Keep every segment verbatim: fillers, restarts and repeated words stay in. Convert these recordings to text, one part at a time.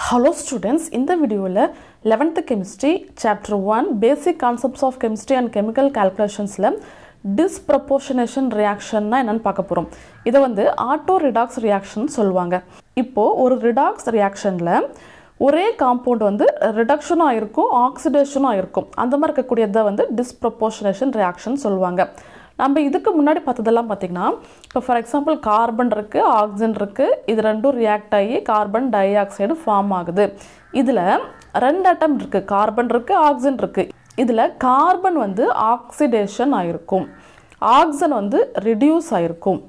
Hello students, in the video eleventh chemistry chapter one basic concepts of chemistry and chemical calculations la disproportionation reaction na enna paaka porom idu vandu auto redox reaction solluvaanga ipo or redox reaction la ஒரே compound வந்து reduction ஆயிருக்கும் oxidation ஆயிருக்கும் அந்த மாதிரி இருக்கக்கூடியதை வந்து டிஸ்ப்ரொபோர்ஷனேஷன் reaction சொல்லுவாங்க. நம்ம இதுக்கு முன்னாடி பார்த்ததெல்லாம் பார்த்தீங்கன்னா இப்போ ஃபார் எக்ஸாம்பிள் கார்பன் இருக்குது, ஆக்சிஜன் இருக்குது, இது ரெண்டும் ரியாக்ட் ஆகி கார்பன் டை ஆக்சைடு ஃபார்ம் ஆகுது. இதில் ரெண்டு ஆட்டம் இருக்குது, கார்பன் இருக்குது, ஆக்சிஜன் இருக்குது. இதில் கார்பன் வந்து ஆக்சிடேஷன் ஆயிருக்கும், ஆக்சிஜன் வந்து ரிடியூஸ் ஆயிருக்கும்.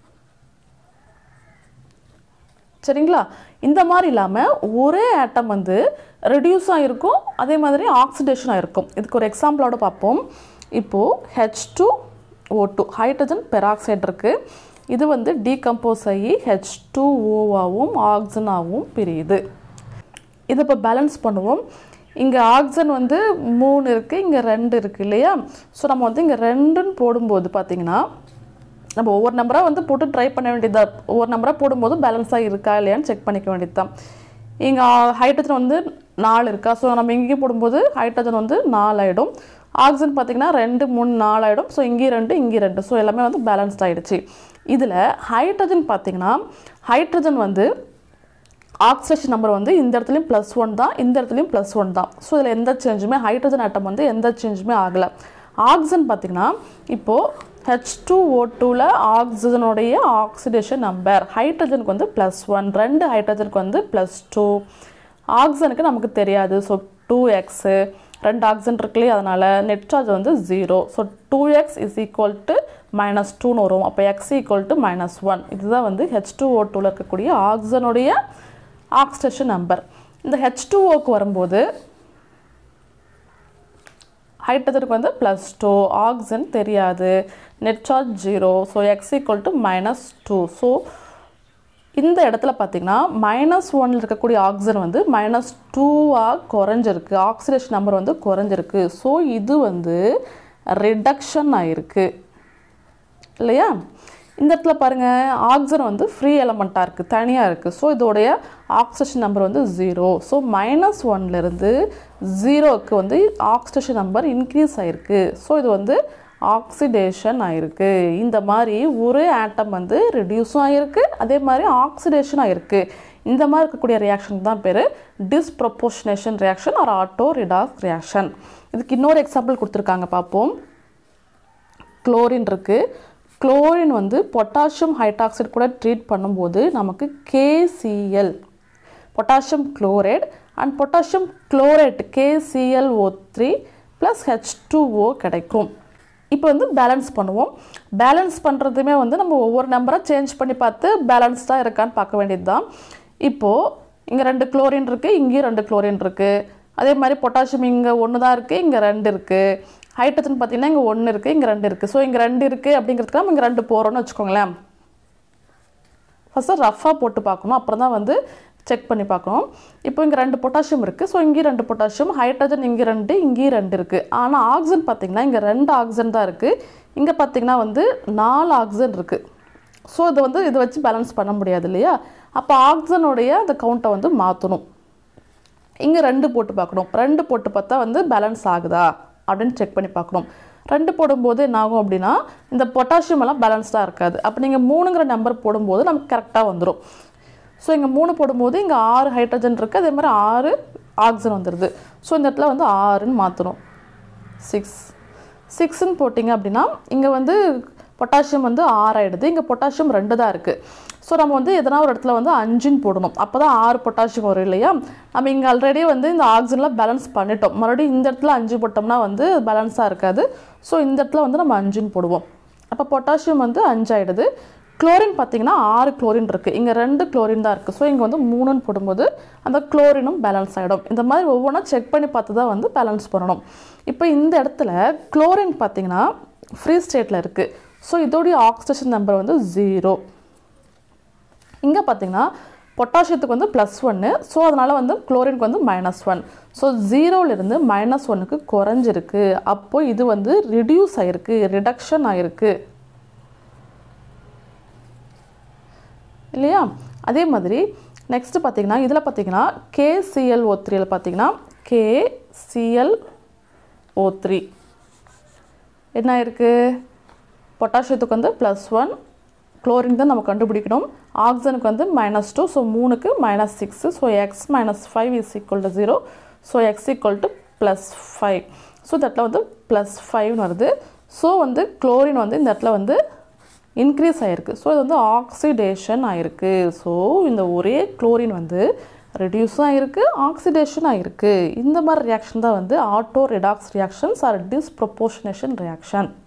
சரிங்களா? இந்த மாதிரி இல்லாமல் ஒரே ஆட்டம் வந்து ரெடியூஸ் ஆகிருக்கும், அதே மாதிரி ஆக்சிடேஷன் ஆகிருக்கும். இதுக்கு ஒரு எக்ஸாம்பிளோட பார்ப்போம். இப்போது H two O two hydrogen peroxide இருக்குது. இது வந்து டீகம்போஸ் ஆகி ஹெச் டூ ஓவாகவும் ஆக்சிஜனாகவும் பிரியுது. இதை இப்போ பேலன்ஸ் பண்ணுவோம். இங்கே ஆக்சிஜன் வந்து மூணு இருக்குது, இங்கே ரெண்டு இருக்குது இல்லையா? ஸோ நம்ம வந்து இங்கே ரெண்டுன்னு போடும்போது பார்த்திங்கன்னா நம்ம ஒவ்வொரு நம்பராக வந்து போட்டு ட்ரை பண்ண வேண்டியதாக, ஒவ்வொரு நம்பராக போடும்போது பேலன்ஸாக இருக்கா இல்லையான்னு செக் பண்ணிக்க வேண்டியது தான். இங்கே ஹைட்ரஜன் வந்து நாலு இருக்கா, ஸோ நம்ம இங்கேயும் போடும்போது ஹைட்ரஜன் வந்து நாலு ஆகிடும். ஆக்சிஜன் பார்த்திங்கன்னா ரெண்டு மூணு நாலு ஆகிடும். ஸோ இங்கேயும் ரெண்டு இங்கேயும் ரெண்டு, ஸோ எல்லாமே வந்து பேலன்ஸ்ட் ஆகிடுச்சு. இதில் ஹைட்ரஜன் பார்த்திங்கன்னா ஹைட்ரஜன் வந்து ஆக்சிடேஷன் நம்பர் வந்து இந்த இடத்துலையும் ப்ளஸ் ஒன் தான், இந்த இடத்துலையும் ப்ளஸ் ஒன் தான். ஸோ இதில் எந்த சேஞ்சுமே ஹைட்ரஜன் ஆட்டம் வந்து எந்த சேஞ்சுமே ஆகலை. ஆக்சிஜன் பார்த்திங்கன்னா இப்போது ஹெச் டூ ஓ டூவில் ஆக்சிஜனுடைய ஆக்சிடேஷன் நம்பர் ஹைட்ரஜனுக்கு வந்து ப்ளஸ் ஒன், ரெண்டு ஹைட்ரஜனுக்கு வந்து ப்ளஸ் டூ, ஆக்சிஜனுக்கு நமக்கு தெரியாது. ஸோ டூ எக்ஸு, ரெண்டு ஆக்சிஜன் இருக்குல்லையே, அதனால் நெட் சார்ஜ் வந்து zero. So two x is equal to minus டூன்னு வரும். அப்போ x equal to minus one. இதுதான் வந்து ஹெச் டூ ஓ டூவில் இருக்கக்கூடிய ஆக்சிஜனுடைய ஆக்சிடேஷன் நம்பர். இந்த ஹெச் டூ ஓக்கு வரும்போது ஹைட்ரஜனுக்கு வந்து ப்ளஸ் டூ, ஆக்சிஜன் தெரியாது, net charge zero. So x equal to minus two. So இந்த இடத்துல பார்த்திங்கன்னா மைனஸ் ஒன்னில் இருக்கக்கூடிய ஆக்சிஜன் வந்து மைனஸ் டூவாக குறைஞ்சிருக்கு, ஆக்சிடேஷன் நம்பர் வந்து குறைஞ்சிருக்கு. ஸோ இது வந்து ரிடக்ஷன் ஆகிருக்கு இல்லையா? இந்த இடத்துல பாருங்கள், ஆக்சிஜன் வந்து ஃப்ரீ எலமெண்ட்டாக இருக்குது, தனியாக இருக்குது. ஸோ இதோடைய ஆக்சிடேஷன் நம்பர் வந்து ஜீரோ. ஸோ மைனஸ் ஒன்லேருந்து ஜீரோவுக்கு வந்து ஆக்சிடேஷன் நம்பர் இன்க்ரீஸ் ஆகிருக்கு. ஸோ இது வந்து ஆக்சிடேஷன் ஆகிருக்கு. இந்த மாதிரி ஒரு ஆட்டம் வந்து ரெடியூஸும் ஆகிருக்கு, அதே மாதிரி ஆக்சிடேஷன் ஆகிருக்கு. இந்த மாதிரி இருக்கக்கூடிய ரியாக்ஷன் தான் பேர் disproportionation reaction or auto redox reaction. இதுக்கு இன்னொரு எக்ஸாம்பிள் கொடுத்துருக்காங்க, பார்ப்போம். குளோரின் இருக்குது. குளோரின் வந்து பொட்டாசியம் ஹைட்ராக்சைடு கூட ட்ரீட் பண்ணும்போது நமக்கு KCl potassium chloride and potassium chlorate KCl O three plus H two O கிடைக்கும். இப்போ வந்து பேலன்ஸ் பண்ணுவோம். பேலன்ஸ் பண்ணுறதுமே வந்து நம்ம ஒவ்வொரு நம்பராக சேஞ்ச் பண்ணி பார்த்து பேலன்ஸ்டாக இருக்கான்னு பார்க்க வேண்டியது தான். இப்போது இங்கே ரெண்டு குளோரின் இருக்குது, இங்கேயும் ரெண்டு குளோரின் இருக்குது. அதே மாதிரி பொட்டாசியம் இங்கே ஒன்று தான் இருக்குது, இங்கே ரெண்டு இருக்குது. ஹைட்ரஜன் பார்த்திங்கன்னா இங்கே ஒன்று இருக்குது, இங்கே ரெண்டு இருக்குது. ஸோ இங்கே ரெண்டு இருக்குது அப்படிங்கிறதுக்கு நம்ம இங்கே ரெண்டு போகிறோன்னு வச்சுக்கோங்களேன். ஃபஸ்ட்டு ரஃபாக போட்டு பார்க்கணும், அப்புறம் தான் வந்து செக் பண்ணி பார்க்கணும். இப்போ இங்கே ரெண்டு பொட்டாசியம் இருக்குது, ஸோ இங்கேயும் ரெண்டு பொட்டாசியம், ஹைட்ரஜன் இங்கே ரெண்டு, இங்கேயும் ரெண்டு இருக்குது. ஆனால் ஆக்சிஜன் பார்த்திங்கன்னா இங்கே ரெண்டு ஆக்சிஜன் தான் இருக்குது, இங்கே பார்த்திங்கன்னா வந்து நாலு ஆக்சிஜன் இருக்குது. ஸோ இதை வந்து இதை வச்சு பேலன்ஸ் பண்ண முடியாது இல்லையா? அப்போ ஆக்சிஜனுடைய அந்த கவுண்ட்டை வந்து மாற்றணும். இங்கே ரெண்டு போட்டு பார்க்கணும். ரெண்டு போட்டு பார்த்தா வந்து பேலன்ஸ் ஆகுதா அப்படின்னு செக் பண்ணி பார்க்கணும். ரெண்டு போடும்போது என்ன ஆகும் அப்படின்னா இந்த பொட்டாசியம் எல்லாம் பேலன்ஸ்டாக இருக்காது. அப்போ நீங்கள் மூணுங்கிற நம்பர் போடும்போது நமக்கு கரெக்டாக வந்துடும். ஸோ இங்கே மூணு போடும்போது இங்கே ஆறு ஹைட்ரஜன் இருக்குது, அதே மாதிரி ஆறு ஆக்சிஜன் வந்துடுது. ஸோ இந்த இடத்துல வந்து ஆறுன்னு மாற்றணும். சிக்ஸ் சிக்ஸ்ன்னு போட்டிங்க அப்படின்னா இங்கே வந்து பொட்டாசியம் வந்து ஆறு ஆகிடுது, இங்கே பொட்டாசியம் ரெண்டு தான் இருக்குது. ஸோ நம்ம வந்து எதனா ஒரு இடத்துல வந்து அஞ்சுன்னு போடணும், அப்போ தான் ஆறு பொட்டாசியம் வரும் இல்லையா? நம்ம இங்கே ஆல்ரெடி வந்து இந்த ஆக்சிஜனில் பேலன்ஸ் பண்ணிட்டோம், மறுபடியும் இந்த இடத்துல அஞ்சு போட்டோம்னா வந்து பேலன்ஸாக இருக்காது. ஸோ இந்த இடத்துல வந்து நம்ம அஞ்சுன்னு போடுவோம். அப்போ பொட்டாசியம் வந்து அஞ்சாயிடுது. குளோரின் பார்த்திங்கன்னா ஆறு குளோரின் இருக்குது, இங்கே ரெண்டு குளோரின் தான் இருக்குது. ஸோ இங்கே வந்து மூணுன்னு போடும்போது அந்த குளோரினும் பேலன்ஸ் ஆகிடும். இந்த மாதிரி ஒவ்வொன்றா செக் பண்ணி பார்த்து தான் வந்து பேலன்ஸ் பண்ணணும். இப்போ இந்த இடத்துல குளோரின் பார்த்திங்கன்னா ஃப்ரீ ஸ்டேட்டில் இருக்குது. ஸோ இதோடைய ஆக்சிடேஷன் நம்பர் வந்து ஜீரோ. இங்கே பார்த்திங்கன்னா பொட்டாசியத்துக்கு வந்து ப்ளஸ் ஒன்று, ஸோ அதனால் வந்து குளோரினுக்கு வந்து மைனஸ் ஒன். ஸோ ஜீரோவிலிருந்து மைனஸ் ஒன்னுக்கு குறைஞ்சிருக்கு. அப்போது இது வந்து ரிடியூஸ் ஆகிருக்கு, ரிடக்ஷன் ஆகிருக்கு இல்லையா? அதே மாதிரி நெக்ஸ்ட் பார்த்தீங்கன்னா இதில் பார்த்தீங்கன்னா K C L O three பார்த்தீங்கன்னா K C L O three என்ன இருக்குது, பொட்டாசியத்துக்கு வந்து ப்ளஸ் ஒன், குளோரின் தான் நம்ம கண்டுபிடிக்கணும், ஆக்சிஜனுக்கு வந்து மைனஸ் டூ, ஸோ மூணுக்கு minus six, so x minus five is equal to zero, so x equal to plus five. So இந்த இடத்துல வந்து ப்ளஸ் ஃபைவ்னு வருது. ஸோ வந்து குளோரின் வந்து இந்த இடத்துல வந்து இன்க்ரீஸ் ஆகிருக்கு. ஸோ இது வந்து ஆக்சிடேஷன் ஆகிருக்கு. ஸோ இந்த ஒரே குளோரின் வந்து ரெடியூஸும் ஆகிருக்கு, ஆக்சிடேஷன் ஆகிருக்கு. இந்த மாதிரி ரியாக்ஷன் தான் வந்து auto redox reactions or disproportionation reaction.